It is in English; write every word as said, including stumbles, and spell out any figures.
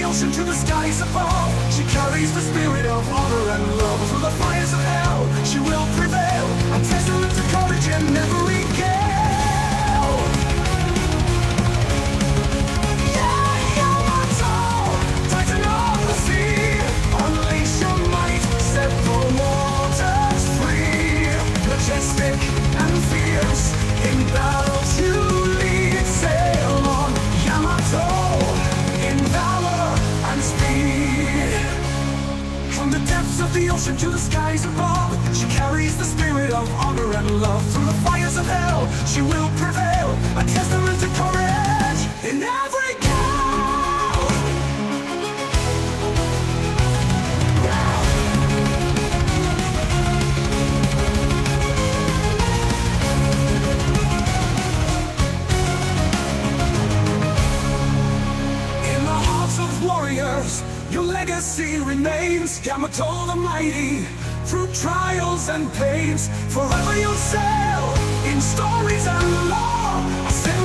ocean to the skies above. She carries the spirit of honor and love. Through the fires of hell, she will prevail. A testament to courage and every gale. Yeah, Yamato, Titan of the sea, unleash your might, set the waters free. Majestic and fierce, in battle to lead. Sail on, Yamato, in valor and speed. From the depths of the ocean to the skies above, she carries the spirit of honor and love. Through the fires of hell, she will prevail. A testament to courage in every gale. In the hearts of warriors, your legacy remains. Yamato the mighty, through trials and pains. Forever you'll sail in stories and lore.